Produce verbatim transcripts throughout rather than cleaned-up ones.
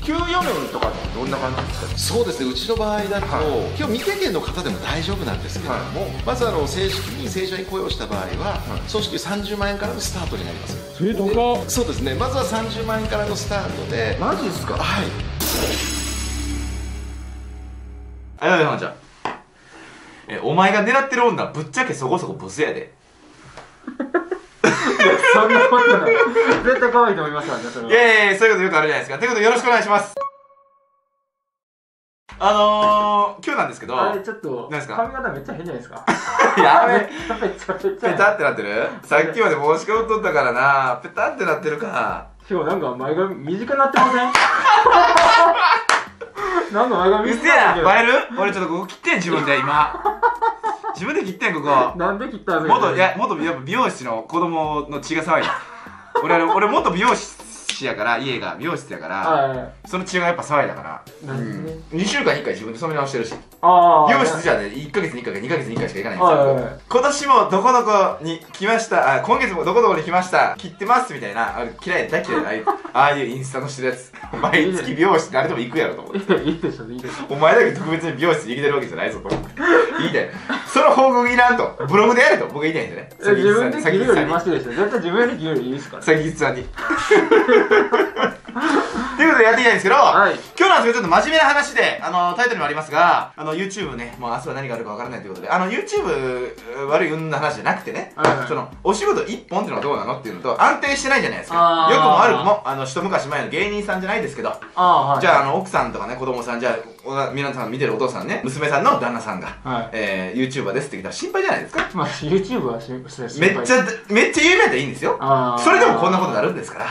給与面とかってどんな感じですか？ そうですね、うちの場合だと、はい、今日未経験の方でも大丈夫なんですけれども、はい、まずあの正式に正社員雇用した場合は、はい、総支給さんじゅうまんえんからのスタートになります。 それ高っ。 そうですね、まずはさんじゅうまんえんからのスタートで。 マジですか？ はい。 ありがとうございました。え、お前が狙ってる女ぶっちゃけそこそこブスやで。 そんなことない。絶対可愛いと思いますからね、それは。 いやいやいや、そういうことよくあるじゃないですか。ということでよろしくお願いします。あのー、今日なんですけど、 あれちょっと何ですか？ 髪型めっちゃ変じゃないですか？ やべえ、 めっちゃめっちゃペタってなってる？さっきまで帽子かぶっとったからな、ペタってなってるか。 今日なんか前髪短くなってません？なんか前髪短くなってる。バレる？俺ちょっとここ切ってん、自分で今。自分で切ってん、ここ。 なんで切ったんですか？ 元、いや、元やっぱ美容室の子供の血が騒いだ。俺、俺元美容師やから、家が美容室やから、その血がやっぱ騒いだから、うん、にしゅうかんにいっかい自分で染め直してるし。美容室じゃね、いっかげつにいっかいかにかげつにいっかいしか行かないんですよ。今年もどこどこに来ました、あ、今月もどこどこに来ました、切ってますみたいな、あれ嫌い、大嫌いな、ああいうインスタのしてるやつ。毎月美容室誰でも行くやろと思って。 いいでしょ、いいでしょ。 お前だけ特別に美容室に行きてるわけじゃないぞと思って。言いたい。その報告いらんと。ブログでやれと僕は言いたいんですよね。 自分で切るよりマシでしょ。絶対自分で切るよりいいですから。 先日さんに。ということでやっていきたいんですけど、はい、今日なんですけどちょっと真面目な話で、あのタイトルにもありますが、あの YouTube ね、もう明日は何があるかわからないということで、あの YouTube 悪い云々な話じゃなくてね、はいはい、そのお仕事一本っていうのはどうなのっていうのと、安定してないじゃないですか。よくも悪くも、あの一昔前の芸人さんじゃないですけど、あ、じゃああの奥さんとかね、子供さん、じゃあ皆さん見てるお父さんね、娘さんの旦那さんが、はい、えー、YouTuber ですって言ったら心配じゃないですか。 まあ YouTube は心配。 めっちゃめっちゃ有名だったらいいんですよ。それでもこんなことになるんですから。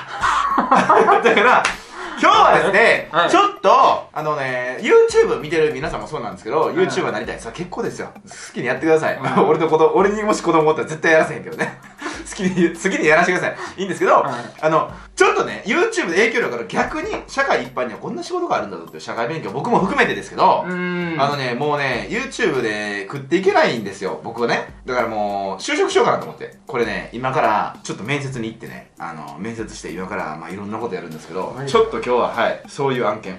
だから今日はですね、はい、ちょっと、あのね、YouTube 見てる皆さんもそうなんですけど、YouTuber になりたい。それは結構ですよ。好きにやってください。俺の子供、俺にもし子供おったら絶対やらせへんけどね。好きに、好きにやらせてください。いいんですけど、はい、あの、ちょっとね、YouTube で影響力ある逆に、社会一般にはこんな仕事があるんだぞっていう社会勉強、僕も含めてですけど、あのね、もうね、YouTube で食っていけないんですよ、僕はね。だからもう、就職しようかなと思って。これね、今から、ちょっと面接に行ってね、あの、面接して今から、まあいろんなことやるんですけど、ちょっと今日は、はい、そういう案件。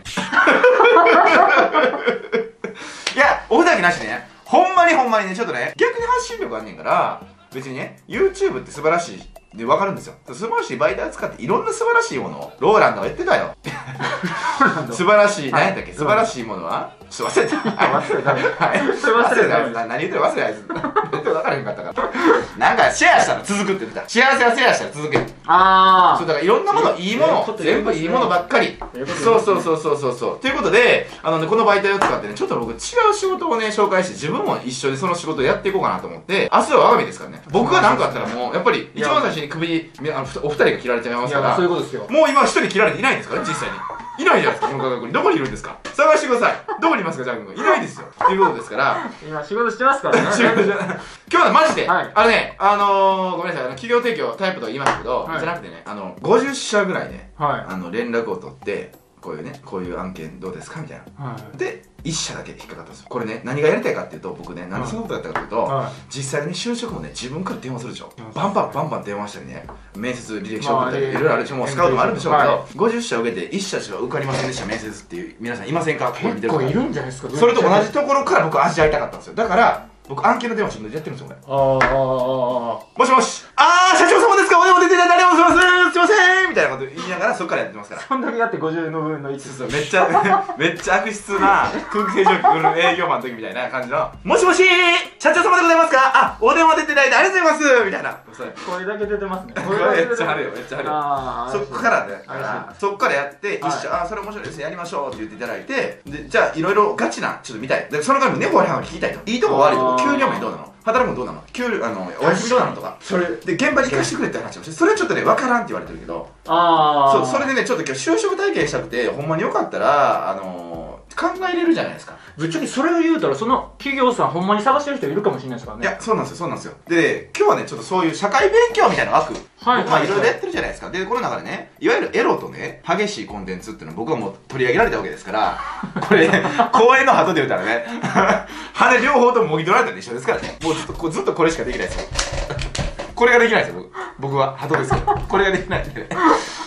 いや、おふざけなしでね、ほんまにほんまにね、ちょっとね、逆に発信力あんねんから、別にね、YouTube って素晴らしいで分かるんですよ。素晴らしい媒体を使っていろんな素晴らしいものを、ローランドが言ってたよ。素晴らしい、何やったっけ、素晴らしいものはちょっと忘れた。忘れた。はい。忘れた。何言ってる忘れた。全然分からへんかったから。なんかシェアしたら続くって言ってた。幸せはシェアしたら続ける。ああ。そうだからいろんなもの、いいもの、全部いいものばっかり。そうそうそうそうそうそう。ということで、あのね、この媒体を使ってね、ちょっと僕違う仕事をね、紹介して自分も一緒にその仕事をやっていこうかなと思って、明日は我が身ですからね。僕が何かあったらもう、やっぱり一番最初に首、あの、お二人が切られちゃいますから。 そういうことですよ。 もう今一人切られていないんですからね、実際に。いないじゃないですか、この科学に。どこにいるんですか？探してください。どこにいますか、ジャン君。いないですよ。ということですから。 今仕事してますからね。 仕事じゃない。今日はマジで、はい、あのね、あのー、ごめんなさい、あの企業提供タイプとは言いましたけど、はい、じゃなくてね、あの、ごじゅっしゃぐらいね、はい、あの、連絡を取って、こういうね、こういう案件どうですかみたいな。はい、で、いっ社だけ引っかかったんですよ。これね、何がやりたいかっていうと、僕ね、何でそんなことやったかっていうと、はい、実際にね、就職もね、自分から電話するでしょ。バンバンバンバン電話したりね、面接履歴書送ったり、いろいろあるでしょ。もうスカウトもあるんでしょうけど、ごじゅっ社受けていっ社しか受かりませんでした、面接っていう皆さんいませんか？ 結構いるんじゃないですか。 それと同じところから僕味わいたかったんですよ。だから、僕案件の電話自分でやってるんですよ、これ。ああ、もしもし、あー、社長様ですか？お電話出ていただいてありがとうございます。すいませんみたいなこと言いながらそっからやってますから。 そんだけやってごじゅうの分のいち。 そうそう、めっちゃ、めっちゃ悪質な空気清浄機売る営業マンの時みたいな感じの、もしもし社長様でございますか？あ、お電話出ていただいてありがとうございますみたいな。 声だけ出てますね。 めっちゃあるよ、めっちゃあるよ。そっからね、そっからやって、一社、あ、それ面白いです、やりましょうって言っていただいて、で、じゃあいろいろガチな、ちょっと見たい。で、その間に根掘り葉掘り聞きたいと。いいとこ悪いとこ、給料面どうなの？働くのどうなの？給料、あの、お休みどうなのとか。それで、現場に行かしてくれって話をして、それはちょっとね、わからんって言われてるけど、ああ。そう、それでね、ちょっと今日就職体験したくて、ほんまによかったら、あのー、考えれるじゃないですか。 ぶっちゃけそれを言うたら、その企業さんほんまに探してる人いるかもしれないですからね。 いや、そうなんですよ、そうなんですよ。で、今日はね、ちょっとそういう社会勉強みたいな枠、はい、まあいろいろやってるじゃないですか。で、この中でね、いわゆるエロとね、激しいコンテンツっていうのを僕はもう取り上げられたわけですから、これ、公園の鳩で言うたらね、羽両方とももぎ取られたの一緒ですからね。もうずっとこずっとこれしかできないですよ。これができないですよ、僕。僕は鳩ですけど。これができないんでね。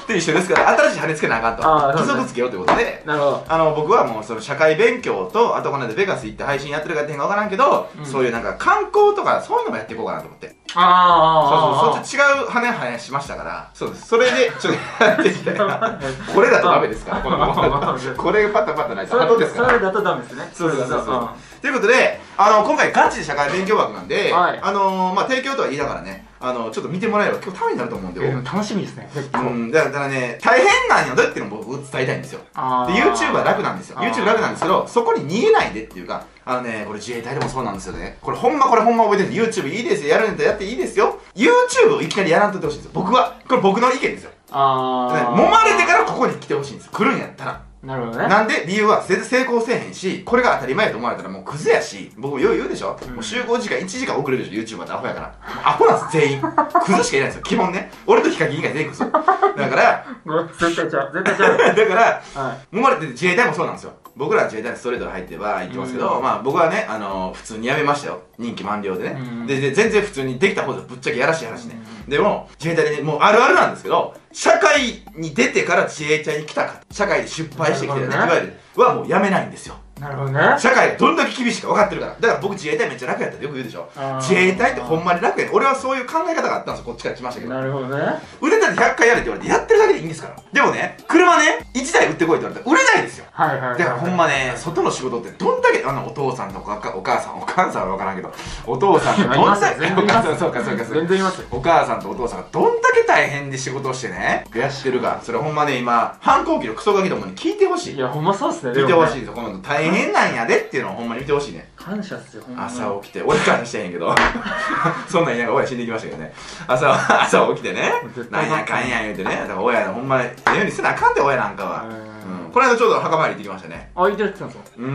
で一緒ですから新しい羽つけなあかんと義足つけようということで、 なるほど。 あの僕はもうその社会勉強とあとこの間ベガス行って配信やってるかやってへんか分からんけど、そういうなんか観光とかそういうのもやっていこうかなと思って。 ああ、 そうそう、そっち違う羽羽しましたから、そうです。それでちょっとやってみたいな。これだとダメですから、このこれパタパタないと鳩ですから。 それだとダメですね。 そうそうそうそう。ということで、あの今回ガチで社会勉強枠なんで、あのまあ提供とは言いながらね、あのちょっと見てもらえれば今日ためになると思うんで。 楽しみですね。 うん、だからね、大変なんよだっていうのを僕伝えたいんですよ。で YouTube は楽なんですよ。 YouTube 楽なんですけど、そこに逃げないでっていうか、あのね、これ自衛隊でもそうなんですよね。これほんまこれほんま覚えてるんで、 YouTube いいですよ、やるんだったらやっていいですよ。 YouTube をいきなりやらんとってほしいんですよ、僕は。これ僕の意見ですよ。ああ、揉まれてからここに来てほしいんですよ、来るんやったら。なるほどね。なんで理由は全然成功せえへんし、これが当たり前やと思われたらもうクズやし、僕よう言うでしょ、うん、もう集合時間いちじかん遅れるでしょ、 YouTuber ってアホやから。アホなんです全員。クズしかいないんですよ基本ね。俺とヒカキン以外全員クズだから絶対ちゃう絶対ちゃうだから、はい、揉まれて自衛隊もそうなんですよ。僕らは自衛隊にストレートで入ってば行きますけど、うん、まあ僕はね、あのー、普通に辞めましたよ、任期満了でね、うん、でで全然普通にできた方でぶっちゃけやらしい話ね、うん、でも自衛隊でね、もうあるあるなんですけど、社会に出てから自衛隊に来たか、社会で失敗してきてるね、いわゆるはもう辞めないんですよ。なるほどね。社会がどんだけ厳しいか分かってるから。だから僕自衛隊めっちゃ楽やったってよく言うでしょ。自衛隊ってほんまに楽やね。俺はそういう考え方があったんですよ、こっちからしましたけど。なるほどね。売れたらひゃっかいやれって言われてやってるだけでいいんですから。でもね、車ね、いちだい売ってこいって言われたら売れないんですよ。はいはい。だからほんまね、外の仕事ってどんだけ、あのお父さんとかお母さん、お母さんは分からんけど、お父さんとどんだけ、お母さん、そうかそうかそうか。全然いますよ。お母さんとお父さんがどんだけ大変で仕事をしてね、やってるか。それほんまね、今、反抗期のクソガキどもに聞いてほしい。いや、ほんまそうっすね。聞いてほしいですよ。この大変なんやでっていうのをほんまに見てほしいね。感謝っすよ、ほんまに。朝起きて、俺感謝してへんけどそんなん言いながら親死んでいきましたけどね。朝朝起きてね、なんやかんや言うてね、だから親のほんまにええようにせなあかんって、親なんかは。うん、この間ちょうど墓参り行ってきましたね。あ、行ってきたんですか。うん、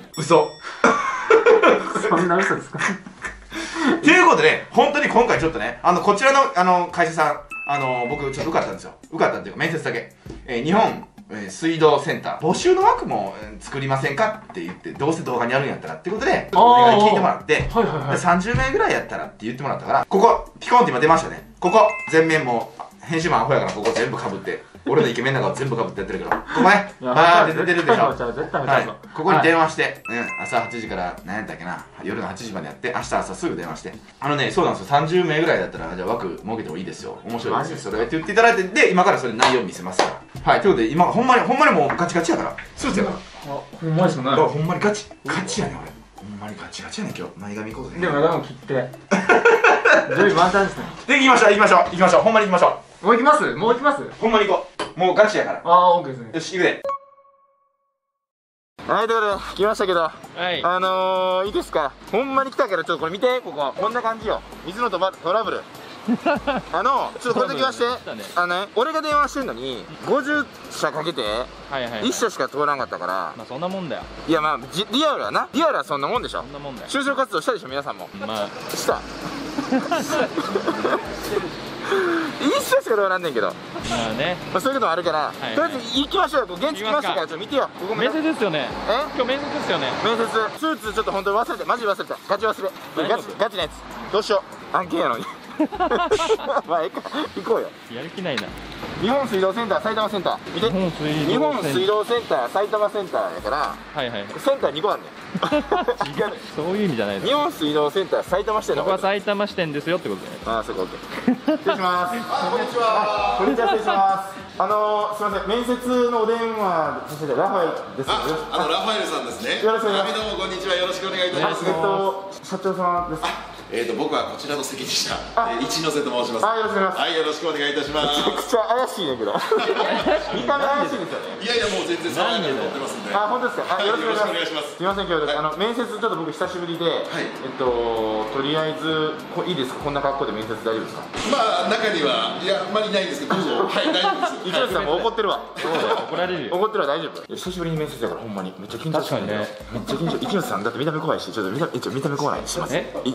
嘘そんな嘘ですかということで、本当に今回ちょっとね、あのこちらのあの会社さん、あの僕ちょっと受かったんですよ。受かったっていうか面接だけ、えー、日本えー、水道センター募集の枠も、えー、作りませんかって言って、どうせ動画にやるんやったらっていうことでお願い聞いてもらって、はいはいはい、さんじゅうめいぐらいやったらって言ってもらったから、ここピコンって今出ましたね。ここ全面も編集マンアホやからここ全部かぶって俺のイケメンなんかを全部かぶってやってるけど、ここねバーって出てるでしょ。はい、ここに電話して、はい、うん、朝はちじから何やったっけな、夜のはちじまでやって、明日朝すぐ電話して、あのね、そうなんですよ、さんじゅうめいぐらいだったらじゃあ枠設けてもいいですよ、面白いですよ、それって言っていただいて、で今からそれ内容見せますから。はい、ということで今ほんまにほんまにもうガチガチやから、スーツやから、あ、ほんまですね。ほんまにガチガチやねん俺、ほんまにガチガチやねん今日。前髪こうぜ。でも長野切って準備満タンですね。で、行きましょう行きましょう行きましょう、ほんまに行きましょう。もう行きます、もう行きます、ほんまに行こう、もうガチやから。ああ、オッケーですね。よし、行くで。はい、ということで来ましたけど、はい、あのー、いいですか、ほんまに来たから、ちょっとこれ見て、こここんな感じよ、水のトラブルあの、ちょっとこれだけ言わして、あのね、俺が電話してんのにごじゅっしゃかけていっしゃしか通らんかったから。まあそんなもんだよ。いや、まあリアルはな、リアルはそんなもんでしょ。そんなもんだよ。就職活動したでしょ皆さんも。まあした一社しかどうなんねんけど、まあね、まあそういうこともあるから、とりあえず行きましょうよ。現地来ましたから、ちょっと見てよ。ここ面接ですよね。え、今日面接ですよね。面接、スーツちょっと本当に忘れて、マジ忘れた、ガチ忘れ、ガチガチなやつどうしよう、案件やのにまあええか、行こうよ。やる気ないな。日本水道センター埼玉センター見て、日本水道センター埼玉センターやから、はいはい、センターにこあんねん違う、そういう意味じゃないです。日本水道センター埼玉支店の、ここは埼玉支店ですよってことで。ああ、そうか、オッケー。失礼します。こんにちは。こんにちは、失礼します。あのー、すみません、面接のお電話させて、ラファエルです。あ、あのラファエルさんですね。よろしくお願いします。どうもこんにちは、よろしくお願いいたします。えっと社長さんです。えーと僕はこちらの席でした。一ノ瀬と申します。はい、よろしくお願いします。はい、よろしくお願いいたします。めちゃくちゃ怪しいねんけど。見た目怪しいですよね。いやいや、もう全然爽やかに乗ってますんで。あ、本当ですか。あ、よろしくお願いします。すみません、今日あの面接ちょっと僕久しぶりで、えっととりあえずいいですか、こんな格好で面接大丈夫ですか。まあ中にはいやあんまりないんですけど、どうぞ。はい、大丈夫です。一ノ瀬さんも怒ってるわ。そうだよ、怒られるよ。怒ってるわ、大丈夫。久しぶりに面接だからほんまにめっちゃ緊張してる。めっちゃ緊張。一ノ瀬さんだって見た目怖いし、ちょっと見た見た目怖い。すみません。一ノ瀬さん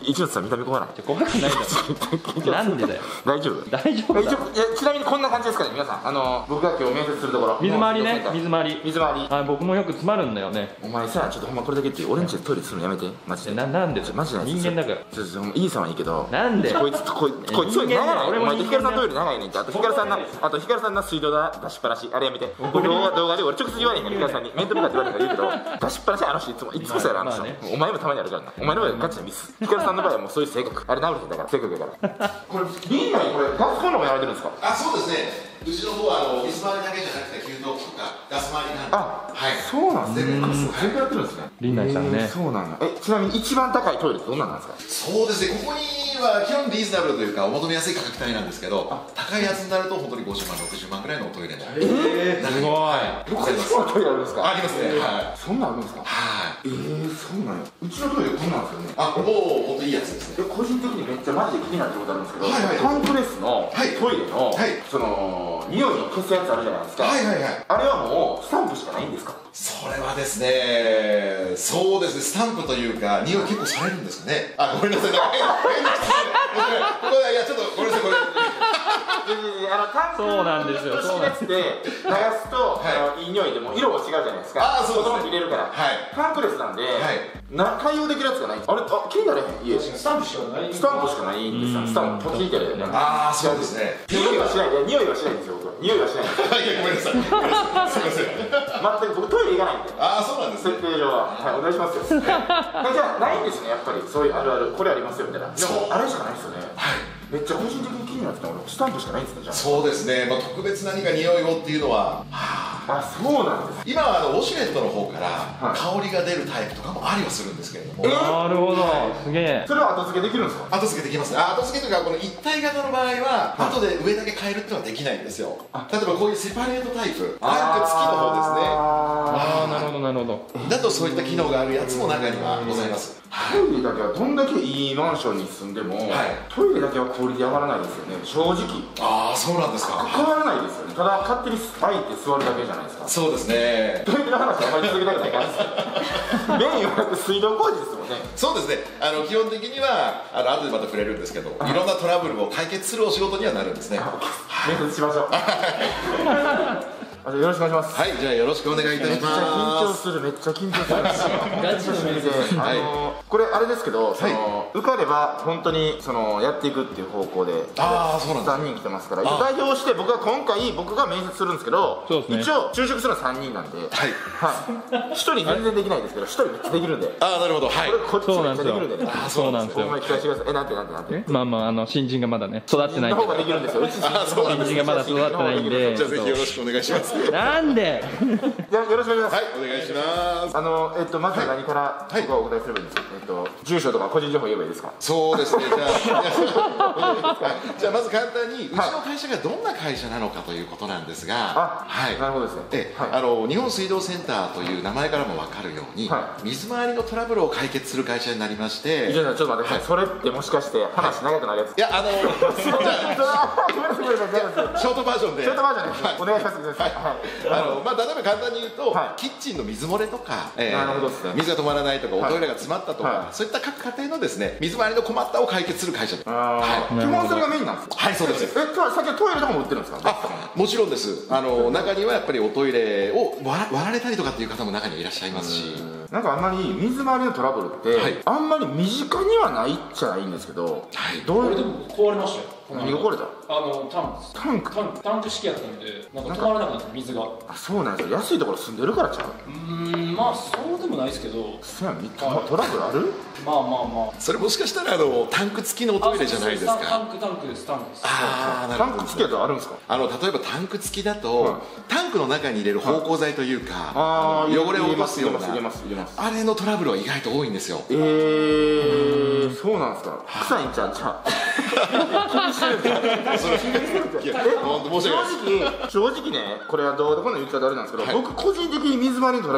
見た目怖ない怖くないだろなんでだよ大丈夫大丈夫だ一応えちなみにこんな感じですかね皆さんあの僕が今日面接するところ水回りね水回り水回りはい僕もよく詰まるんだよねお前さちょっとほんまこれだけって俺んちでトイレするのやめてマジでななんでマジで人間だからちょっといいさんはいいけどなんでこいつこいつこいつトイレ長ない俺もお前と人間だヒカルさんトイレ長いねんってあとヒカルさんなあとヒカルさんな水道だ出しっぱなしあれやめてこれ動画動画で俺直接言われへんからヒカルさんに面と向かって言われへんから言うけど出しっぱなしあの人いつもいつもそうやろあの人まあねお前もたまにあるからなお前の場合はガチなミスヒカルさんの場合はもうそういう性格あれ直れへんだから性格やからこれリーダーにこれガスコンロもやられてるんですかあ、そうですね。うちの方はあの水回りだけじゃなくて給湯器とかガス回りなんで。 あはい。 そうなんですねガス全部やってるんですねリンナイさんねえーそうなんだえちなみに一番高いトイレってどんなんなんですかそうですね。ここには基本リーズナブルというかお求めやすい価格帯なんですけど、高いやつになると本当にごじゅうまん、ろくじゅうまんくらいのおトイレも。 えーすごい僕は一番トイレあるんですかありますね。はい。 そんなんあるんですかはい。 えー、そうなんやうちのトイレこんなんですよねあ、もう本当いいやつですね。 で個人的にめっちゃマジで気になってることあるんですけど、 はいはいタンクレスのはいトイレの、 はいその匂いの消すやつあるじゃないですか、 はいはいはい。 あれはもうスタンプしかないんですかそれはですね、そうですね、スタンプというか、匂い結構されるんですかね。あ、ごめんなさい、なんか変な質問。これいや、ちょっとごめんなさい、これ。 あのタンクそうなんですよそうなんですで流すと、 はいあのいい匂いでも色も違うじゃないですかあーそうですね子供に入れるから、 はいタンクレスなんで、 はいな対応できるやつがないあれあ気になれへん家スタンプしかないスタンプしかないんですよスタンプポチってやるよねああ、そうですね。 匂いはしないいや匂いはしないんですよ僕は匂いはしないんですよいや、ごめんなさい。ごめんなさい。すいません。 全く僕トイレ行かないんでああ、そうなんですね設。定上は、はい、お願いしますよ。じゃあ、ないんですね、やっぱり、そういうあるある、これありますよみたいな。でも、あれしかないですよね。 はい。 めっちゃ個人的に気になってたの、俺、スタンプしかないんですね、じゃそうですね、まあ、特別何か匂いをっていうのは、 あ。あ、そうなんです。 今はあのウォシュレットの方からはい香りが出るタイプとかもありはするんですけれども、 えなるほどすげえそれは後付けできるんですか。 後付けできますね。あ後付けというかこの一体型の場合は後で上だけ変えるっていうのはできないんですよ。例えばこういうセパレートタイプタンク付きの方ですね。 ああなるほどなるほどだとそういった機能があるやつも中にはございます。 トイレだけはどんだけいいマンションに住んでも、 はいトイレだけはクオリティ上がらないですよね、正直。 ああ、そうなんですか。 変わらないですよね、ただ勝手に入って座るだけじゃないですか。 そうですね。 トイレの話はあまり続けたくないからメインはやっぱ水道工事ですもんね。 そうですね。あの基本的にはあの後でまた触れるんですけど、いろんなトラブルを解決するお仕事にはなるんですね。 面接しましょうあじゃあよろしくお願いします。 はい、じゃあよろしくお願いいたしめっちゃ緊張ます。 する、めっちゃ緊張する。 ガチの面接あのこれあれですけど、その受かれば本当にそのやっていくっていう方向であーそうなんですさんにん来てますから、 あ代表して僕は今回僕が面接するんですけど、 そうですね一応就職するのはさんにんなんで、 はい。 はい、ひとり全然できないですけどひとりめっちゃできるんで、こああ、なるほど。はいれ。こっちめっちゃできるんでね。 そうなんですよほんまに期待してください。えなんてなんてなんて。 まあまああの新人がまだね育ってないけの方がでどきるんですよ。うちあそうなんです新人がまだ育ってないんでじゃあぜひよろしくお願いします。 なんでじゃあよろしくお願いします。 はい、お願いします。 あのえっとまずは何からはい僕はお答えすればいいんですか。えっと住所とか個人情報言えばいいですか。 そうですね。じゃあ、じゃあまず簡単にうちの会社がどんな会社なのかということなんですが、 あ、 はい。 なるほどですね。 で、 はいあの日本水道センターという名前からも分かるように、 は水回りのトラブルを解決する会社になりまして、 いやいやちょっと待ってください。それってもしかして話長くなるやつ。 いや、あの、じゃごめんなさいごめんなさいごめんなさいあショートバージョンで、 ショートバージョンです。お願いします。はい。 あのまあ、例えば簡単に言うと、 はいキッチンの水漏れとか、えーなるほどですね水が止まらないとか、おトイレが詰まったとか、 はいそういった各家庭のですね水回りの困ったを解決する会社です。 あー基本それがメインなんですか。 はい、そうです。 え、じゃあ先ほどトイレとかも売ってるんですか。 あ、もちろんです。あの中にはやっぱりおトイレを割ら割られたりとかっていう方も中にはいらっしゃいますし、 なんかあんまり水回りのトラブルって、 はいあんまり身近にはないっちゃないんですけど、 はいどういうこれでも壊れましたよ。 何が壊れた。 あのタンクです。 タンク。 タンクタンク式やったんでなんか止まらなくなって水が。うあ、そうなんですよ。安いところ住んでるからちゃう。 ーんまあそうでもないですけど、 そやん、トラトラブルある。 まあまあまあ。 それもしかしたらあのタンク付きのおトイレじゃないですタンか。 クタンクですタンクです。 ああ、なるほど。 タンク付きやとあるんですか。 あの例えばタンク付きだと、 はいタンクの中に入れる芳香剤というか、 あー汚れを落とすような入れます入れます入れます。 あれのトラブルは意外と多いんですよ。 えー、そうなんですか。臭いんちゃう、ちゃう。気にしてるんだ。 それいや本当申し訳ないです。 正直正直ね、これはどうでもいい言っちゃダメなんですけど、 はい僕個人的に水回りのトラブルってあん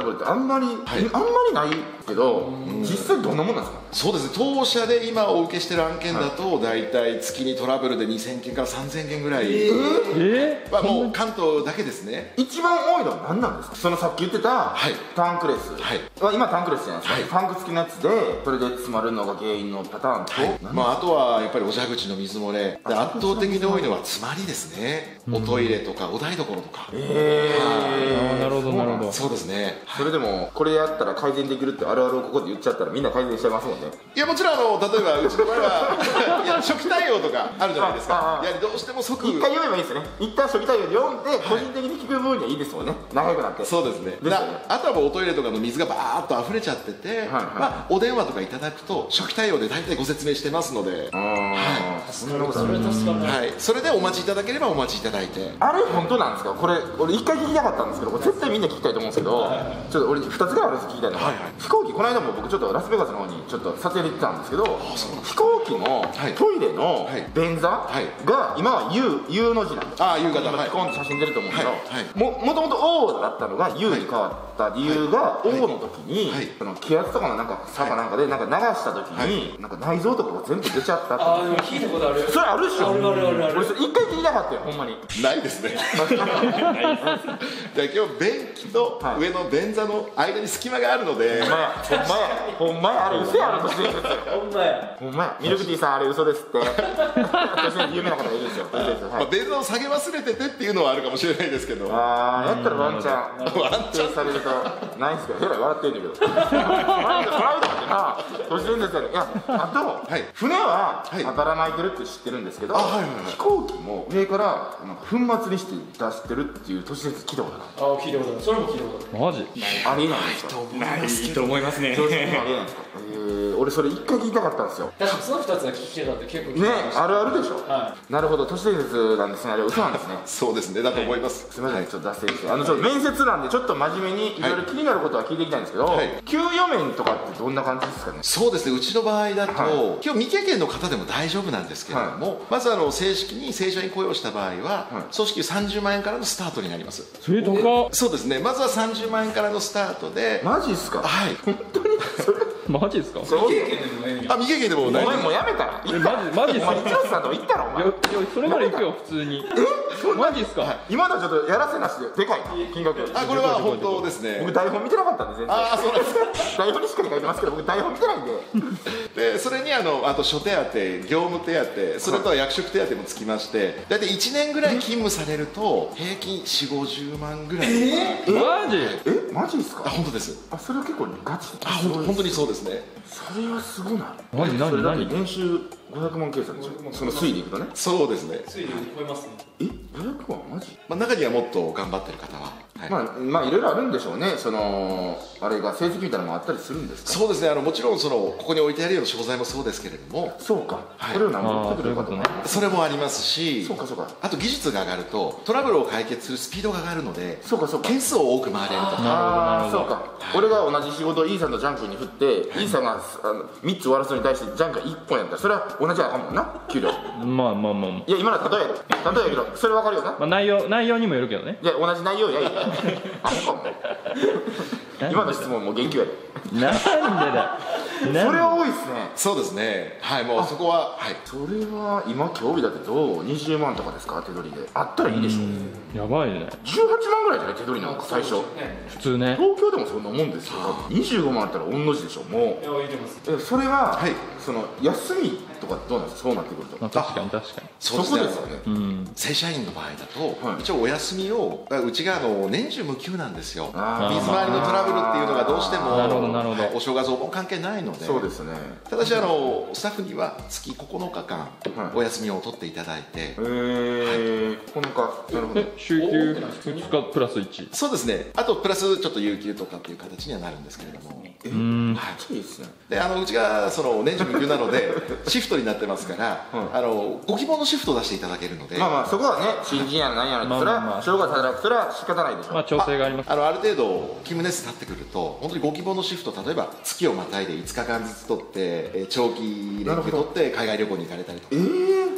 んまり、 はい、 あんまりないけど、実際どんなもんなんですか？ そうですね、当社で今お受けしてる案件だと、大体月にトラブルでにせんけんからさんぜんけんぐらい、ええまあ、もう関東だけですね。 一番多いのは何なんですか？そのさっき言ってた、はい、タンクレス、はい、今タンクレスじゃないですか、はい、タンク付きのやつでそれで詰まるのが原因のパターンと、はい、まあ、あとはやっぱりお蛇口の水漏れで、圧倒的に多いのは詰まりですね、おトイレとかお台所とか。 ええー、なるほどなるほど。 そうですね。 それでもこれやったら改善できるってあるあるをここで言っちゃったらみんな改善しちゃいますもんね。 いや、もちろんあの例えばうちの場合はいや初期対応とかあるじゃないですか。やはりどうしても即一回読めばいいですよね。一旦初期対応で読んで個人的に聞く分にはいいですもんね、長くなって。 そうですね。 ですよね。 あとはもうおトイレとかの水がバーッと溢れちゃってて、はいはい、まあ、お電話とかいただくと初期対応で大体ご説明してますので、 はい、そんなことそれは助かるね。 はい、それでお待ちいただければお待ちいただいて。 あれ本当なんですか？これ俺一回聞きたかったんですけど、これ絶対みんな聞きたいと思うんですけど、はいはい、ちょっと俺ふたつぐらいあるんです聞きたいのが、はいはい、飛行機、この間も僕ちょっとラスベガスの方にちょっと撮影で行ってたんですけど、飛行機のトイレの便座が今は U, U の字なんです。 ああ、夕方、 今ピコンと写真出ると思うんですけど、はいはい、も, もともと O だったのが U に変わった理由が、はい、O の時に、はい、その気圧とかのなんか差かなんかでなんか流した時に、はい、なんか内臓とかが全部出ちゃったって。 ああ、でも聞いたことある。 それあるっしょ。 あるあるあるある。 俺それ一回聞いたかったよ、ほんまに。 ないですね。で今日便器と上の便座の間に隙間があるので、 ほんまやほんまや、あれ嘘やろ、都市伝説。 ほんまやほんまや、ミルクティーさんあれ嘘ですって。都市伝説有名な方がいるんですよ、都市伝説。 まあ、便座を下げ忘れててっていうのはあるかもしれないですけど、 ああ、やったらワンチャンワンチャンされるとないんすけど、へらい笑ってるんだけど。笑うとかってな、都市伝説やで。いや、あと、 はい、 船は当たらないてるって知ってるんですけど、はいはいはい、飛行機も上からなんか粉末にして出してるっていう都市伝説聞いたことない。 ああ、聞いたことある。それも聞いたことある。 マジ？ ありえないんですか？ ないと思いますね。 常識にありえないんですか？えー、俺それ一回聞きたかったんですよ。 確かにそのふたつは聞きたかった結構聞いね、 たあるあるでしょ。 はい、なるほど、都市伝説なんですね。あれ嘘なんですね。 そうですね、だと思います。 すみません、ちょっと脱線して、あのちょっと面接なんでちょっと真面目にいろいろ気になることは聞いていきたいんですけど、はい、給与面とかってどんな感じですかね？ そうですね、うちの場合だと、はい、今日未経験の方でも大丈夫なんですけれども、はい、まずあの正式に正社員雇用した場合は、はい、組織さんじゅうまんえんからのスタートになります。 それとかそうですね、まずはさんじゅうまんえんからのスタートで。 マジっすか？ はい、 本当にそれマジっすか？ 未経験でもね。 あ、未経験でもない。 お前もうやめたら。 え、マジマジっすか？ お前一ノ瀬さんとこ行ったらお前。いや、 それなら行くよ普通に。え、マジっすか？ 今のはちょっとやらせなしででかいな金額。 あ、これは本当ですね。 僕台本見てなかったんで全然。 あ、そうなんですか。 台本にしか書いてますけど僕台本見てないんで。 でそれにあのあと諸手当、業務手当、それとは役職手当もつきまして、大体いちねんぐらい勤務されると平均よんじゅうごじゅうまんぐらい。 えー、マジ？ え、マジですか？ あ、本当です。 あ、それは結構ガチ。 あ、本当にそうですね。 それはすごない？ 何何何？ 年収ごひゃくまん計算でしょ。その推理いくとね。 そうですね。 推理超えますね。 え、ごひゃくまんマジ？ まあ中にはもっと頑張ってる方は、はい、 まあまあいろいろあるんでしょうね。そのあれが成績みたいなのもあったりするんですか？ そうですね。あのもちろんそのここに置いてあるような商材もそうですけれども、 そうか。 はい、 それを何持ってくるかとか、 それもありますし、 そうかそうか。 あと技術が上がるとトラブルを解決するスピードが上がるので、 そうかそうか。 件数を多く回れるとか。 ああ、そうか。俺が同じ仕事をイーさんとジャン君に振って、イーさんがあのみっつ終わらすのに対してジャン君がいっぽんやったらそれは同じやあかんもんな、給料。 まあまあまあ。 いや今のは例えや例えやけどそれ分かるよな。 まあ内容内容にもよるけどね。 いや同じ内容やいや。あほかも。今の質問も元気やで。 なんでだ。 それは多いっすね。 そうですね。はい、もうそこは、はい。 それは今今日日だってどうにじゅうまんとかですか手取りで。あったらいいでしょ。 やばいね。 じゅうはちまんぐらいじゃない手取りの最初。 普通ね。 東京でもそんなもんですよ。にじゅうごまんあったら御の字でしょもう。いや、いいと思います。 え、それは、 はい、 その休みとかどうなんですか？そうなってくると。 まあ、確かに確かに。 そうですね。 そこですよね。 うん。 正社員の場合だと、 はい、 一応お休みをうちがあの年中無休なんですよ。水あー回りのトラブルっていうのがどうしてもなるほどなるほど、 お正月お盆関係ないので。 そうですね。 ただしあのスタッフには月ここのかかんお休みを取っていただいて、 へえ、ここのか、なるほど。 え、週休ふつかプラスいち。 そうですね。あとプラスちょっと有給とかっていう形にはなるんですけれども。 え、 うん。 はい、いいですね。 で、あのうちがその年中無休なのでシフトになってますから、 うん、 あのご希望のシフトを出していただけるので。 まあまあそこはね、新人やら何やらってそれは正月働くそれは仕方ないでしょ。 まあ調整があります。 あのある程度勤務年数経ってくると本当にご希望のシフト、例えば月をまたいでいつかかんずつ取って、えー、長期連休取って海外旅行に行かれたりとか。 えー、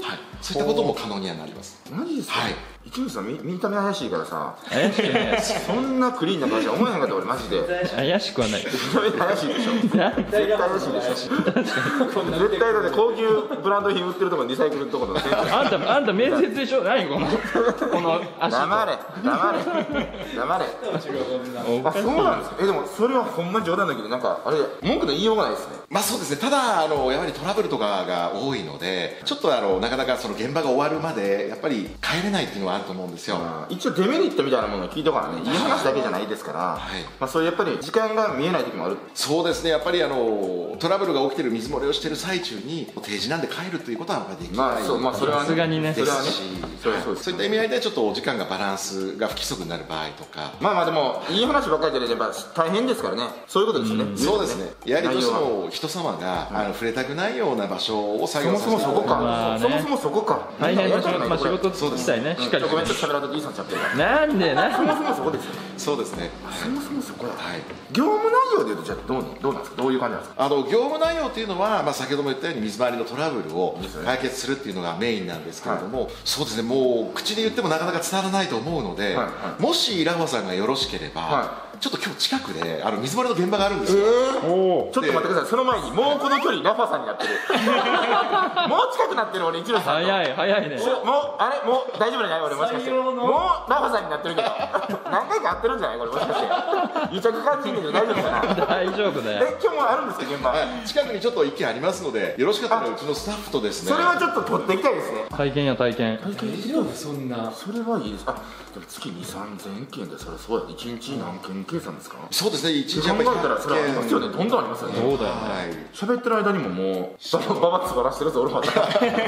はい、そういったことも可能にはなります。 マジですか。 はい、 一ノ瀬さん見見た目怪しいからさ、 怪しいね。 そんなクリーンな会社思えへんかった俺マジで。 怪しくはない。 見た目怪しいでしょ。絶対怪しいでしょ。絶対だって高級ブランド品売ってるところリサイクルところの。 あんたあんた面接でしょ。何このこの足。 黙れ黙れ黙れ。あ、そうなんですか。え、でもそれはほんまに冗談だけど、なんかあれ文句の言いようがないですね。 まあそうですね。ただあのやはりトラブルとかが多いので、ちょっとあのなかなかその現場が終わるまでやっぱり帰れないっていうのはあると思うんですよ。 一応デメリットみたいなものを聞いとかなね、いい話だけじゃないですから、はい、まあそういうやっぱり時間が見えない時もある。 そうですね。やっぱりあのトラブルが起きてる、水漏れをしてる最中に定時なんで帰るということはやっぱりできない。 まあそう、まあそれはさすがにね。 ですし、 そうそうそういった意味合いでちょっとお時間がバランスが不規則になる場合とか。 まあまあでもいい話ばっかりでやっぱ大変ですからね。そういうことですよね。うん、 そうですね。やはりどうしても人様があの触れたくないような場所を作業させて、 そもそもそこか。そもそもそこか。 大変な仕事、まあ仕事自体ね、しっかり。 ごめんちょっと喋られていいさんちゃってる。 なんでな。 そもそもそこですよ。 そうですね。 そもそもそこや。 はい。 業務内容でいうとじゃあどうどうなんですか。どういう感じなんですか。 あの業務内容というのは、まあ先ほども言ったように水回りのトラブルを解決するっていうのがメインなんですけれども、はい、そうですね。もう口で言ってもなかなか伝わらないと思うので、はいはい、もしラファさんがよろしければ。はい、ちょっと今日近くであの水漏れの現場があるんですよ。 えー、おちょっと待ってください。その前にもうこの距離ラファさんになってる。もう近くなってる俺一ノ瀬さんと。 早い早いね。 もうあれもう大丈夫じゃない俺もしかして。もうラファさんになってるけど。何回か会ってるんじゃないこれもしかして。癒着感じいいんだけど大丈夫かな。 大丈夫だよ。 え今日もあるんですか現場。 近くにちょっと一軒ありますので、よろしかったらうちのスタッフとですね。 それはちょっと取っていきたいですね。 体験や体験。 体験できるのそんな。それはいいです。あでも月にさんぜんけんでそれそうや。一日何件計算ですか。 そうですね。一日考えたらそれありますよね。どんどんありますよね。 そうだよね。 喋ってる間にももうババッとらしてるぞ俺また。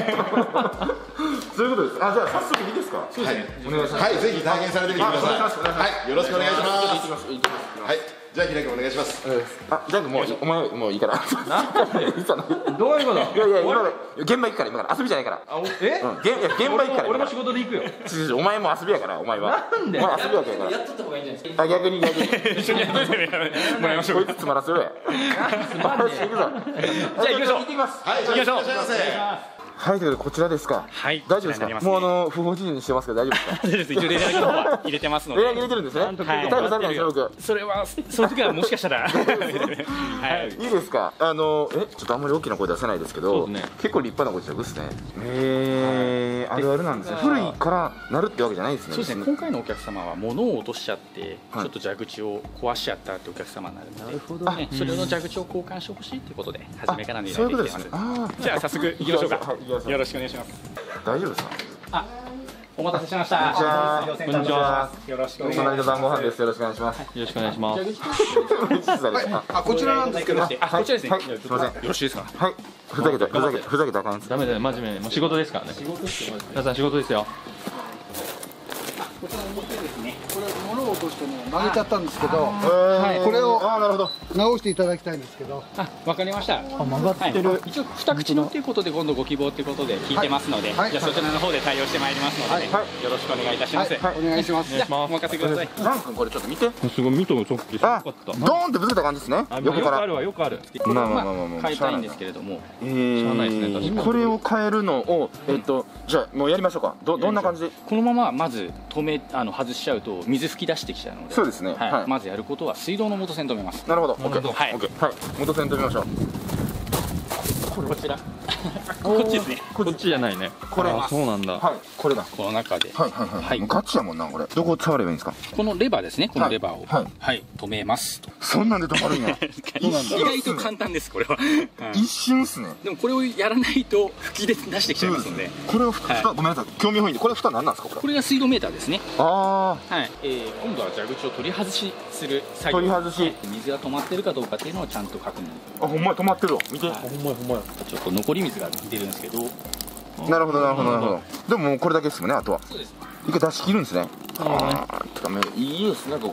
そういうことです。あじゃあ早速いいですか。 はい。 お願いします。 はいぜひ体験されてみてください。はいよろしくお願いします。 はい。 じゃあ平君お願いします。 あじゃあもうお前もういいから。 どういうこと。 いやいや今現場行くから今から遊びじゃないから。 え？ 現場行くから。 俺も仕事で行くよ。 お前も遊びやからお前は。なんで？お前遊びやから。 やっとった方がいいんじゃないですか。 あ逆に逆に。一緒にやっといてもらいましょう。こいつつまらせろや。 つまんねえ。 じゃあ行きましょう。行ってきます。 はい行きましょう。 はい、ということでこちらですか。 はい。 大丈夫ですか。もうあの不法事にしてますけど大丈夫ですか。 大丈夫です。一応連絡の方は入れてますので。 連絡入れてるんですね。逮捕されないですよ僕。 それはその時はもしかしたら。はい。 いいですか。あのえちょっとあんまり大きな声出せないですけど、結構立派なご自宅ですね。へえあるあるなんですね。古いからなるってわけじゃないですね。 そうですね。今回のお客様は物を落としちゃってちょっと蛇口を壊しちゃったってお客様になるので。なるほどね。それの蛇口を交換してほしいということで初めから狙ってきてます。じゃあ早速行きましょうか。よろしくお願いします。 大丈夫ですか。 あ、お待たせしました。 こんにちは。 よろしくお願いします。 隣の晩ご飯です。よろしくお願いします。 よろしくお願いします。 あ、こちらなんですけど。 あ、こちらですね。 はい、すみません。よろしいですか。 はい。ふざけてふざけてふざけたらあかんです。 ダメだよ真面目に。もう仕事ですからね。皆さん仕事ですよ。 こちら表ですね。これ物を落としてね曲げちゃったんですけど、 はいこれをあなるほど直していただきたいんですけど。 あ、わかりました。 あ曲がってる。 一応二口のということで今度ご希望ということで聞いてますので、じゃあそちらの方で対応してまいりますので、よろしくお願いいたします。 はい、お願いします。 じゃあお任せください。 ラン君これちょっと見て。 すごい見とさっきすごかった。 ドーンってぶつけた感じですね。横から。 よくあるわよくある。 まあまあまあまあ変えたいんですけれども、 えーこれを変えるのをえっとじゃあもうやりましょうか。どどんな感じで。 このまままず止めあの外しちゃうと水吹き出してきちゃうので。 そうですね。 はい。まずやることは水道の元栓止めます。 なるほど。オッケー。 はい。 オッケー。はい。元栓止めましょう。 こちら。こっちですね。 こっちじゃないね。 これ。 あそうなんだ。 はい。これだ。 この中で。 はいはいはい。ガチやもんなこれ。どこを触ればいいんですか。 このレバーですね。このレバーを。 はい。 はい。止めますと。 そんなんで止まるんや。 そうなんだ。意外と簡単ですこれは。 一瞬っすね。 でもこれをやらないと吹き出出してきちゃいますので。 これを蓋ごめんなさい。興味本位でこれ蓋何なんですかこれ。 これが水道メーターですね。 ああ。 はい。今度は蛇口を取り外しする作業。 取り外し。 水が止まってるかどうかっていうのをちゃんと確認。 あほんま止まってるわ。見て。 ほんまやほんまや。 ちょっと残り水が出るんですけど。 なるほどなるほどなるほど。でももうこれだけですもんねあとは。 そうです。 一回出し切るんですね。 ああてかいいですねここ。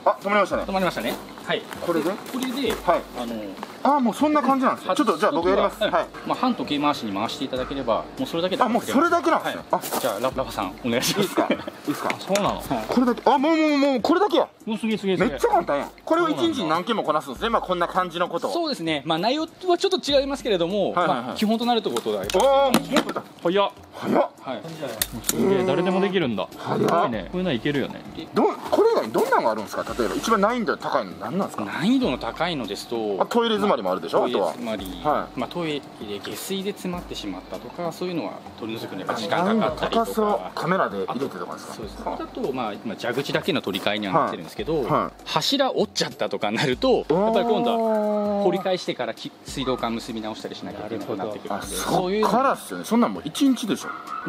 あ、止まりましたね。 止まりましたね。はい。 これでこれで、 はい、 あのあ、もうそんな感じなんですね。ちょっとじゃあ僕やります。はい。 まあ半時計回しに回していただければもうそれだけで。 あ、もうそれだけなんですね。あ、 じゃあララファさんお願いします。 いいですか。いいですか。 そうなの。 これだけ。あ、もうもうもうこれだけや。 もうすげえすげえめっちゃ簡単やん。これを一日に何件もこなすんですね。まあこんな感じのことを。 そうですね。まあ内容はちょっと違いますけれども、まあ基本となるところだ。 おお、もうだ。 早っ。 早っ。 はい。 すげえ誰でもできるんだ。 早いね。こういうのはいけるよね。 どこれ以外にどんなのがあるんですか。例えば一番難易度高いの何なんですか。 難易度の高いのですと、 あ、トイレ詰まりもあるでしょ。 トイレあとは。 詰まり、 はまあトイレ下水で詰まってしまったとかそういうのは取り除くには時間かかったりと高そうか。 カメラで入れてとかですか。 そうです。それだとまあ今蛇口だけの取り替えにはなってるんですけど、 はいはい、 柱折っちゃったとかになるとやっぱり今度は掘り返してから水道管結び直したりしなきゃいけなくなってくるので、 そういうからっすよね。そんなんもう一日でしょ。 うん、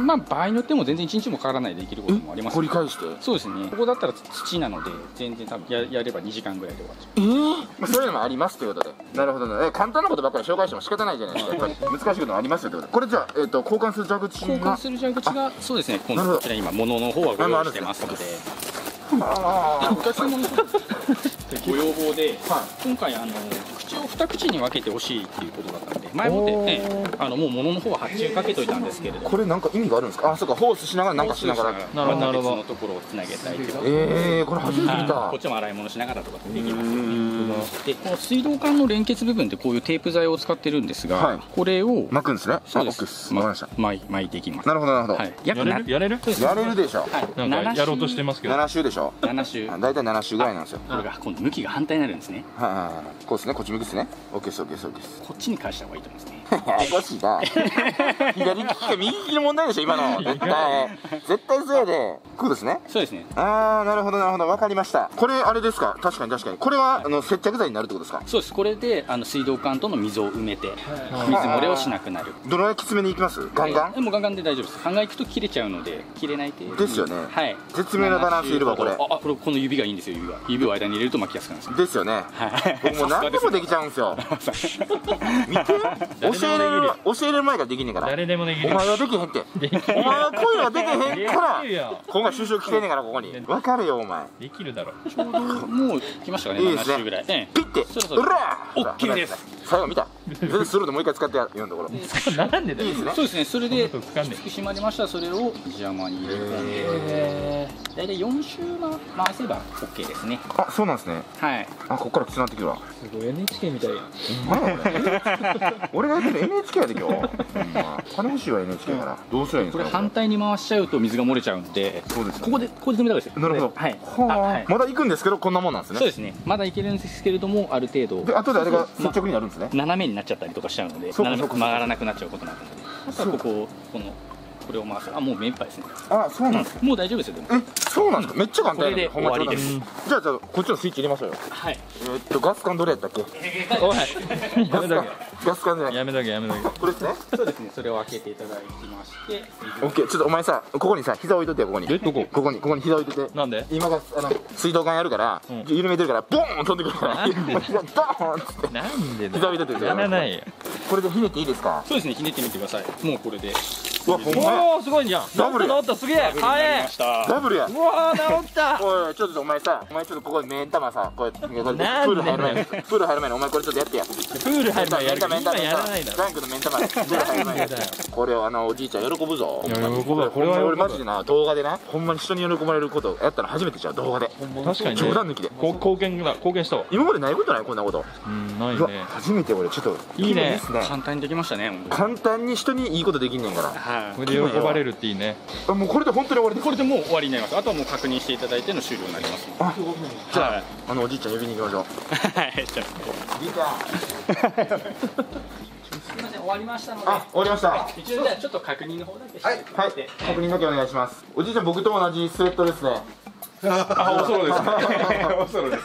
まあ場合によっても全然一日もかからないでできることもあります、 掘り返して。 そうですね。ここだったら土なので全然多分 や, やればにじかんぐらいで終わっちゃう。 えー、まあそういうのもありますということで。なるほどね。え、簡単なことばっかり紹介しても仕方ないじゃないですか。やっぱり難しいこともありますよということで。これじゃあ、えー、と交換する蛇口が交換する蛇口がそうですね。今度こちら今物の方はご用意してますので。 あお客様のご要望で、今回あの口をに口に分けてほしいっていうことだったので、前もって、ね、あのもう物の方は発注かけといたんですけれども、 これなんか意味があるんですか。あ、そうか、ホースしながらなんかしながら、 なるほどなるほど。 別のところをつなげたいとか、 えー、これ初めて見た。 こっちも洗い物しながらとかできますよね。でこの水道管の連結部分でこういうテープ剤を使ってるんですが、はい、これを巻くんですね。 そうです。 す。 わかりました。 巻巻いていきます。 なるほどなるほど。 はい。 やれるやれるやれるでしょ。 はい。 なんかやろうとしてますけど。 なな周でしょ。 なな周。 だいたいなな周ぐらいなんですよ。 これが今度向きが反対になるんですね。 はいはいはい。こうですね。こっち向くですね。オッケーです。オッケーです。オッケーです。 こっちに返した方がいいと思うんですね。 ややこしいな。左利きか右利きの問題でしょ今の。絶対絶対そうやで。こうですね。 そうですね。 ああ、なるほどなるほど、わかりました。これあれですか。確かに確かに。これはあの接着剤になるってことですか。 そうです。これであの水道管との溝を埋めて水漏れをしなくなる。 どのぐらいきつめにいきます。ガンガン。 でもガンガンで大丈夫です。ガンガンいくと切れちゃうので切れない程度ですよね。 はい。 絶妙なバランスいるわこれ。 あ、これこの指がいいんですよ。指が指を間に入れると巻きやすくなるんですよ。 ですよね。 はい。 僕もう何でもできちゃうんですよ。見て。教えれる教えれる前からできんねんから。 誰でもできる。 お前はできへんって。お前はこういうのができへんから今回収集来てんねんから。ここに分かるよお前。 できるだろ。 ちょうどもう来ましたかね。 いいですね。 なな周ぐらい。 ピッてうらー。 オッケーです。 最後見た。全然スルーでもう一回使ってやるようなところ。 なんでだよ。 いいですね。 そうですね。それできつく締まりましたらそれを邪魔に入れ込んで大体よん周回せば オーケー ですね。 あ、そうなんですね。 はい。 あ、ここからきつなってくるわ。 すごい エヌエイチケー みたいや。 お前俺がやってる エヌエイチケー やで今日。金欲しいわ エヌエイチケー から。どうすりゃいいんですか。 これ反対に回しちゃうと水が漏れちゃうので、 そうです。 ここでここで止めた方がいいですよ。 なるほど。 はい。 はあ。まだ行くんですけどこんなもんなんですね。 そうですね。まだいけるんですけれどもある程度。 で後であれが接着になるんですね。 斜めになっちゃったりとかしちゃうので、斜め曲がらなくなっちゃうことになるので、あとはこここのこれを回す。あ、もう目いっぱいですね。 あ、そうなんですか。 もう大丈夫ですよ。でもえ、そうなんですか。めっちゃ簡単。 これで終わりです。 じゃあじゃあこっちのスイッチ入れましょうよ。 はい。 えっとガス管どれやったっけ。 おい。やめとけ。 ガス管じゃない。 やめとけやめとけ。 これですね。 そうですね。それを開けていただきまして。 オッケー。ちょっとお前さ、ここにさ膝置いといてよ。ここに。 え、どこ。 ここにここに膝置いといて。 なんで。 今があの水道管やるから緩めてるからボーン飛んでくるから。ドーンっつって。 なんでだ。 膝置いといて。 やらないよ。 これでひねっていいですか。 そうですね。ひねってみてください。もうこれで。 うわ、ほんまや。 おお、すごいじゃん。 ダブル。 治ったすげえ。早い。 ダブルや。 うわー、治った。 おい、ちょっとお前さ、お前ちょっとここに目ん玉さ、こうやってプーなんでル入る前に、プール入る前にお前これちょっとやってや。 プール入る前やるから今やらないだろ。 ジャンクの目ん玉、プール入る前にやって。これをあのおじいちゃん喜ぶぞ。 いや喜ぶ。これはこれは俺マジでな動画でな、ほんまに人に喜ばれることやったの初めてじゃ動画で。 確かにね。 冗談抜きで。 こ貢献だ貢献したわ。 今までないことないこんなこと。 うんないね。 初めて俺ちょっといいね。 簡単にできましたね。 簡単に人にいいことできんねんから。 はい。 これで喜ばれるっていいね。 もうこれで本当に終わりです。 これでもう終わりになります。あとはもう確認していただいての終了になります。 あ、じゃはいああのおじいちゃん呼びに行きましょう。 はい。じゃあ。 いいか。 すみません、終わりましたので。 あ、終わりました。 一応じゃあちょっと確認の方だけして。 はい、はい、確認だけお願いします。おじいちゃん僕と同じスウェットですね。 あ、おそろです。おそろです。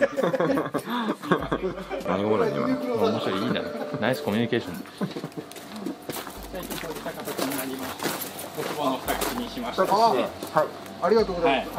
何がおもろいね今の。 面白いいいんだよ。ナイスコミュニケーション。 最近こういった形になりました。言葉の確認しました。 はい、 ありがとうございます。 はい、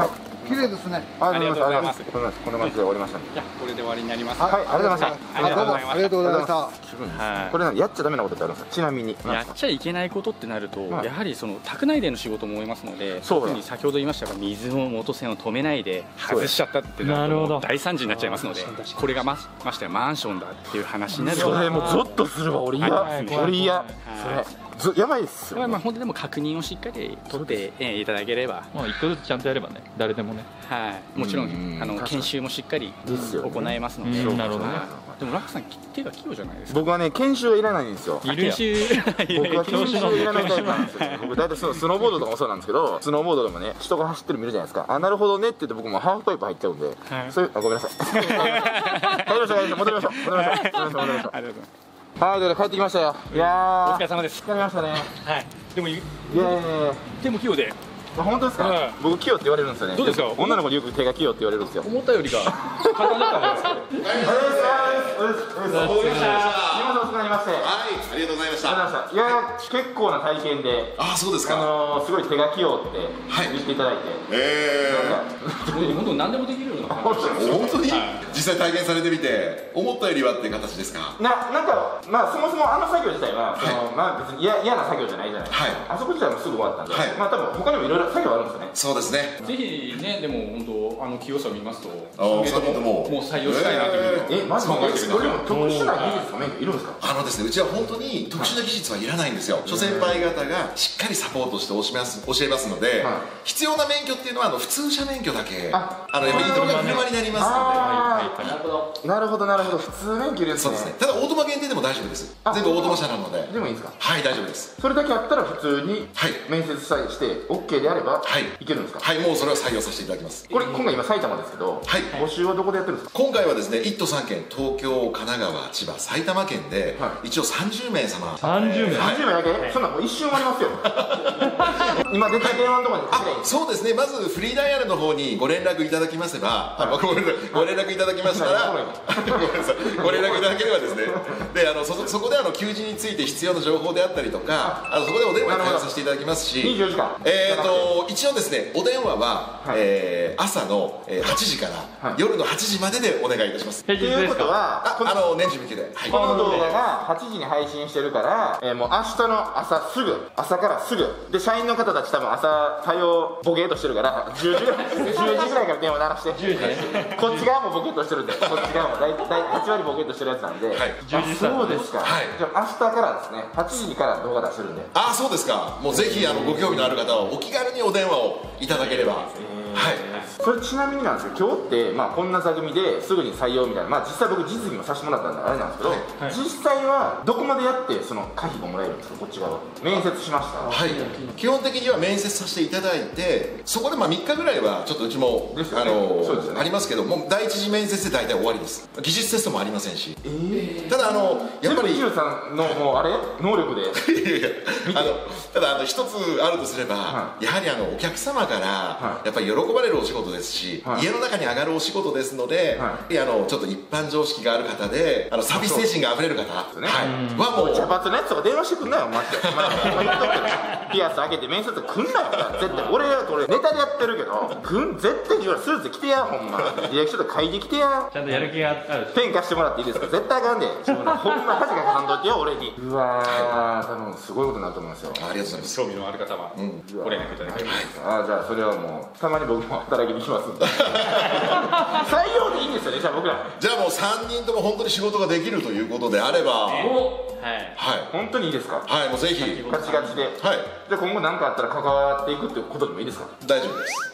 綺麗ですね。 ありがとうございまますす。こんなこんな感じで終わりましたね。 じゃあこれで終わりになります。 はい、ありがとうございました。 あどうもありがとうございました。 はいこれやっちゃダメなことってあるんですか？ちなみに。 やっちゃいけないことってなると、 はいやはりその宅内での仕事も思いますので、 そうだ特に先ほど言いましたが水の元栓を止めないで外しちゃったってなるともう大惨事になっちゃいますので、これがまましてやマンションだっていう話になると、 それもうゾッとするわ。俺嫌。俺嫌。それずやばいっすよ。 まあ本当でも確認をしっかり取ってえーいただければ、 まあいっこずつちゃんとやればね、誰でもね。 はい、もちろうんんあの研修もしっかりですよね行えますので、 うんなるほどねはいでもラックさん手が器用じゃないですか。 僕はね研修はいらないんですよ。 研修僕は研修いらないタイプなんですよ。僕大体そのスノーボードとかもそうなんですけど、スノーボードでもね人が走ってるの見るじゃないですか。あ、なるほどねって言って僕もハーフパイプ入っちゃうんで、そういうあごめんなさい。帰りましょう帰りましょう戻りましょう戻りましょう戻りましょう戻りましょう。 ありがとうございます。 はい、では帰ってきましたよ。いやーお疲れ様です。 疲れましたね。 はい。でもいやいやいや。 手も器用であ、本当ですか、 はい僕器用って言われるんですよね。 どうですか女の子によく手が器用って言われるんですよ。 思ったよりが簡単だったんですけど。 お疲れ様でした。今遅くなりまして。 はい、ありがとうございました。 ありがとうございました。いやいや結構な体験で、 あ、そうですか。 あのー、すごい手が器用ってはい言っていただいて、 え本当に何でもできるような感じ。 ー、本当にはい実際体験されてみて思ったよりはっていう形ですか？ ななんかまあそもそもあの作業自体は、そのまあ別に嫌嫌な作業じゃないじゃないですか。 はいあそこ自体もすぐ終わったんで、 はいまあ多分他にもいろいろ作業あるんですよね。 そうですね。 ぜひね、でも本当あの器用さを見ますと、 あーさん名ともさん名とももう採用したいなというふうにえ、マジ考えてください。 でこれも特殊な技術の免許いるんですか？ あのですね、うちは本当に特殊な技術はいらないんですよ。諸先輩方がしっかりサポートして教えます教えますので、 はい必要な免許っていうのはあの普通車免許だけ、 ああのやっぱ移動が車になりますあはいはいはいー、なるほどなるほど、普通免許いるんですね。 ので、そうですね。ただオートマ限定でも大丈夫です。 あ全部オートマ車なので。 でもいいですか？ はい、大丈夫です。 それだけあったら普通にはい面接さえして OK であればはいいけるんですか？ はい、もうそれは採用させていただきます。 これ今回今埼玉ですけど、 はい募集はどこでやってるんですか？ 今回はですね、いっ都さん県、東京、神奈川、千葉、埼玉県で、 は一応さんじゅうめい様。 さんじゅうめい。 はいさんじゅうめいだけ？そんなもう一瞬終わりますよ。今出た電話のところにかけりゃいいんです。 そうですね、まずフリーダイヤルの方にご連絡いただきませば、あご連絡ご連絡いただきましたら、 はいごめんなさい、ご連絡いただければですね、であの そ, そこであの求人について必要な情報であったりとか、あのそこでお電話に対応させていただきますし、 にじゅうよじかんえー、と一応ですね、お電話は、 はいえー朝のえーはちじからはい夜のはちじまででお願いいたします。 平ということ日ですか？ はああの年中向けで、はい、 この動画がはちじに配信してるから、えーもう明日の朝すぐ、朝からすぐで、社員の方たち多分朝対応ボケーとしてるからじゅうじぐらいじゅうじぐらいから電話鳴らしてじゅうじこっち側もボケーとしてるんで、こっち側も大体はち割ボケーとしてるやつなんで、 はいあそうですか、 はいじゃあ明日からですねはちじから動画出してるんで、 あそうですか。もうぜひあのご興味のある方はお気軽にお電話をいただければ、はいそれちなみになんですけど、今日って、まあ、こんな座組ですぐに採用みたいな、まあ、実際僕実技もさせてもらったんであれなんですけど、 はい実際はどこまでやってその可否がもらえるんですか？こっち側は面接しました、 はい、基本的には面接させていただいて、そこでまあみっかぐらいはちょっとうちも、 ですよねあのそうですよねありますけども、第一次面接で大体終わりです。技術テストもありませんし、 えー、 ただあのやっぱり全部さんのもうあれ能力でいやいやあのただあの一つあるとすれば、 はやはりあのお客様からはやっぱり喜ばれるお仕事ですし、 はい家の中に上がるお仕事ですので、 はいやあのちょっと一般常識がある方で、あのサービス精神があふれる方、 すねはい、はもう茶髪のやつとか電話してくんなよマジでお前お前言っとくけどピアス開けて面接来んなよ絶対俺これネタでやってるけどくん絶対自分スーツ着てやほんまディレクションとか書いてきてやちゃんとやる気があるし。 ペン貸してもらっていいですか？絶対あかんで自分のほんま恥かかさんといてよ俺に。うわー多分すごいことになると思いますよ。 ありがとうございます。 興味のある方はうんご連絡いただければ。 あーじゃあそれはもうたまに僕も働きに来ますんで採用でいいんですよねじゃあ僕らじゃあもうさんにんとも本当に仕事ができるということであれば、はいはい。 本当にいいですか？ はい、もうぜひ、 ガチガチではい、 じゃあ今後何かあったら関わっていくってことでもいいですか？ 大丈夫です。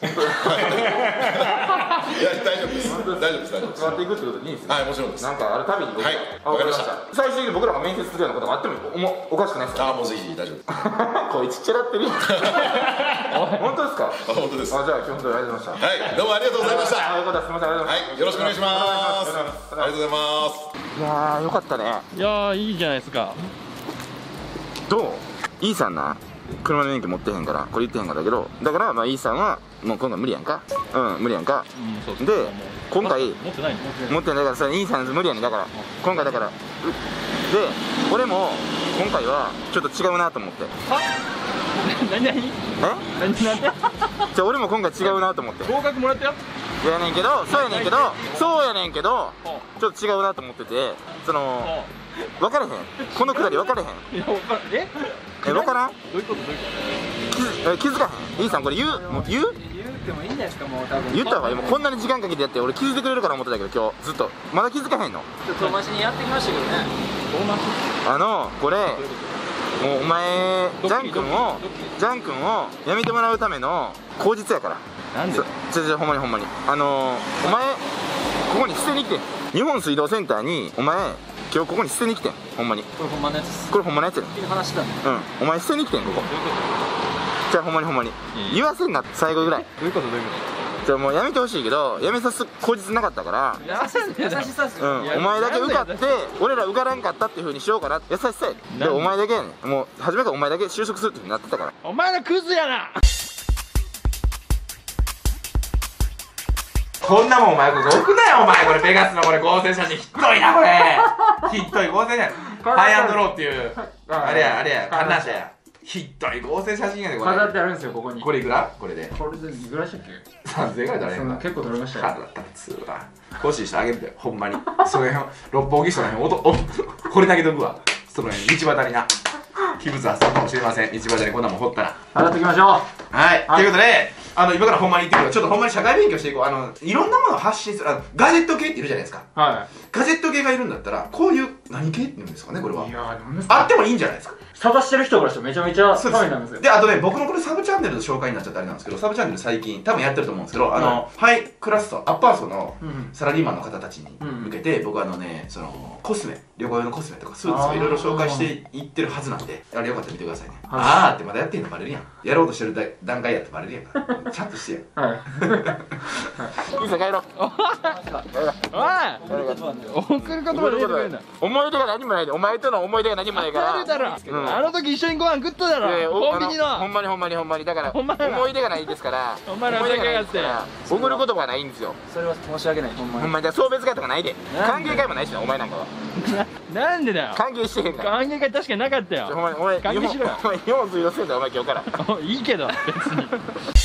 はい、いや大丈夫です。大丈夫です。大丈夫です。 関わっていくってことでいいんですね。 はい、もちろんです。 なんかあるたびに僕はいあわかりました。最終的に僕らが面接するようなことがあってもおもおかしくないですか？ あ、もうぜひ大丈夫です。 こいつちっちゃらってるよ本当ですか？ あ、本当です。はあじゃあ今日本当にありがとうございました。 い、どうもありがとうございました。 あよかったです。すみませんありがとうございます。 はい、よろしくお願いします。ありがとうございます。 いやーよかったね。 いやーいいじゃないですか。 どう？イーさんな車の免許持ってへんからこれ言ってへんかだけど、だからまあイーさんはもう今回無理やんか。うん無理やんか。 うんそうで今回持ってないの？ 持ってないだからそれイーさん無理やねんだから今回だからうで俺も今回はちょっと違うなと思って。 何何え何なんてじゃあ俺も今回違うなと思って合格もらったよ。 やねんけどそうやねんけどそうやねんけどちょっと違うなと思っててその分からへんこのくだり分からへんいや分からん。ええ分からんどういうことどういうこ気づ気づかへん E さんこれ言うもう言うと言ってもいいんじゃないですか。もう多分言った方がいいもうこんなに時間かけてやって俺気づいてくれるから思ってたけど今日ずっとまだ気づかへんのちょっと遠回しにやってきましたけどね。遠回しあのこれもうお前ジャン君をジャン君をやめてもらうための口実やからなんでちょちょちょほんまにほんまにあのー、お前ここに捨てに来てん日本水道センターにお前今日ここに捨てに来てんほんまにこれほんまのやつです。 これほんまのやつやねんっていう話したんだ。 うんお前捨てに来てんここじゃあほんまにほんまに言わせんな最後ぐらいどういうことどういうこじゃあもうやめてほしいけどやめさす口実なかったからと。優し優しさっすうよ。 ん、お前だけ受かって俺ら受からんかったっていう風にしようかな優しさやでお前だけやねんもう初めからお前だけ就職するって風になってたからお前らクズやな。 こんなもんお前これ置くなよお前これベガスのこれ合成写真ひっどいなこれひっどい合成写真ハイアンドローっていうあれやあれや観覧車やひっどい合成写真やでこれ飾ってあるんですよここに。 これいくらこれでこれでいくらでしたっけ？ さんぜんえんぐらいだねその結構取れましたよ。 腹立つわ欲しい人あげるんだよほんまにその辺六本木その辺おとお掘り投げとくわその辺道端にな器物はそうかもしれません道端にこんなもん掘ったら払っておきましょう。 はい、ということであの今からほんまに言ってくるちょっとほんまに社会勉強していこうあのいろんなものを発信するあのガジェット系っているじゃないですかはガジェット系がいるんだったらこういう何系っていうんですかねこれはいいやーなんですか。 あってもいいんじゃないですか探してる人からしたらめちゃめちゃそうためになるんですよ。 であとね僕のこれサブチャンネルの紹介になっちゃってあれなんですけどサブチャンネル最近多分やってると思うんですけどあの、ハイクラス層アッパー層のうんサラリーマンの方たちに向けて、僕はあのねそのコスメ旅行用のコスメとかスーツとかいろいろ紹介していってるはずなんであれよかったら見てくださいね、 はいあーってまだやってんのバレるやんやろうとしてるだ段階やってバレるやんかちゃんとしてやはい。 いいさ帰ろうおい送ることまで言ってくれんな。 思い出が何もないでお前との思い出が何もないからあるだろ。 うんあの時一緒にご飯食っただろ。 いやおコンビニの。 あほんまにほんまにほんまにだからほんまやな思い出がないですからお前ら思い出がないですふざけやから送る言葉がないんですよそれは申し訳ないほんまに。 ほんまにだから送別会とかないでなんで歓迎会もないしなお前なんかはななんでだよ。 歓迎してへんから歓迎会確かになかったほんよ。 まにお前歓迎しろよお前日本水道センターお前今日からいいけど別に。